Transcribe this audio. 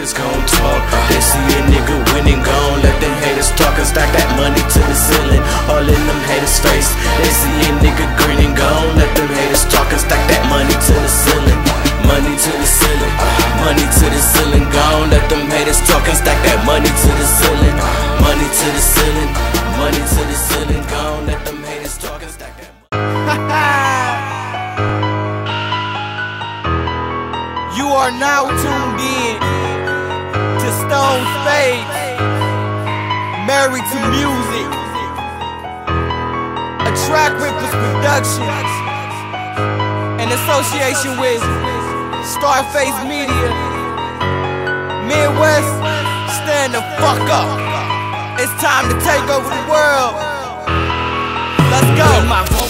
niggas gon' talk. They see a nigga winning, gon' let them haters talk and stack that money to the ceiling, all in them haters' face. They see a nigga grinning, gon' let them haters talk and stack that money to the ceiling, money to the ceiling, money to the ceiling. Gon' let them haters talk and stack that money to the ceiling, money to the ceiling, money to the ceiling. Gon' let them haters talk and stack that money. You are now tuned in to Stone Spadez, Married to Music, a Track Rippers production in association with Starface Media. Midwest, stand the fuck up. It's time to take over the world. Let's go.